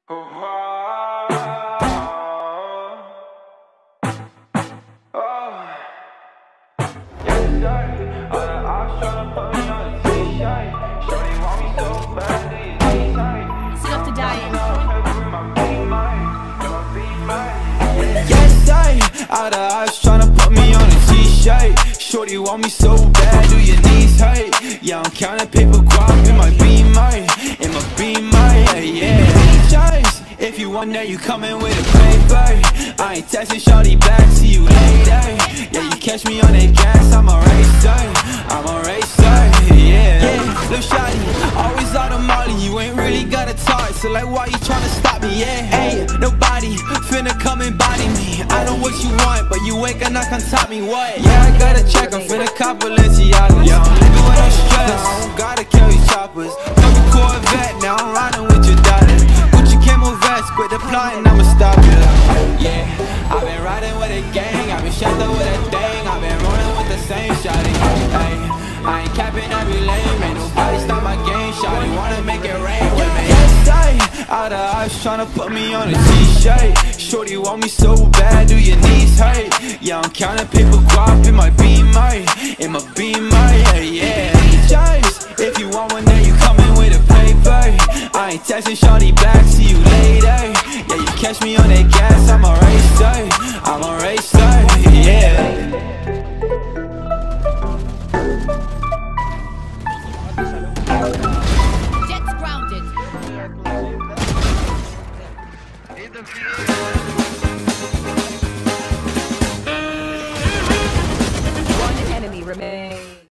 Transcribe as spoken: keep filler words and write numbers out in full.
All the eyes tryna put me on a t-shirt. Shorty want me so bad, do your knees hurt? Yeah, I'm counting paper guap in my beamer, in my beamer, yeah, yeah. Choice, if you want that, you coming with a paper. I ain't texting shorty back, see you later. Yeah, you catch me on that gas, I'm a racer, I'm a racer, yeah. Yeah, little shawty, always out of molly, you ain't really gotta talk, so like why you tryna stop me, yeah? Hey, nobody finna come and body me. I know what you want, but you ain't gonna come top me, what? Yeah, I gotta check, I'm finna cop Balenciagas. Yeah, I'm living without stress, I don't gotta carry choppers. Fuck a Corvette, now I'm riding with your daughter. Gucci camo vest, quit the plotting, I'ma stop you. Yeah, I've been riding with a gang, I've been shot up with a thing, I've been rolling with the same shawty. Hey, I ain't capping every lane, ain't nobody stop my game, shawty wanna make it rain with me. All the eyes tryna put me on a t-shirt. Shorty want me so bad, do your knees hurt? Yeah, I'm counting paper guap in my beamer, in my beamer, yeah, yeah. Choice, if you want one, then you coming with a paper. I ain't texting shorty back, see you later. Yeah, you catch me on that gas, I'm a racer, I'm a racer, yeah. One enemy remains.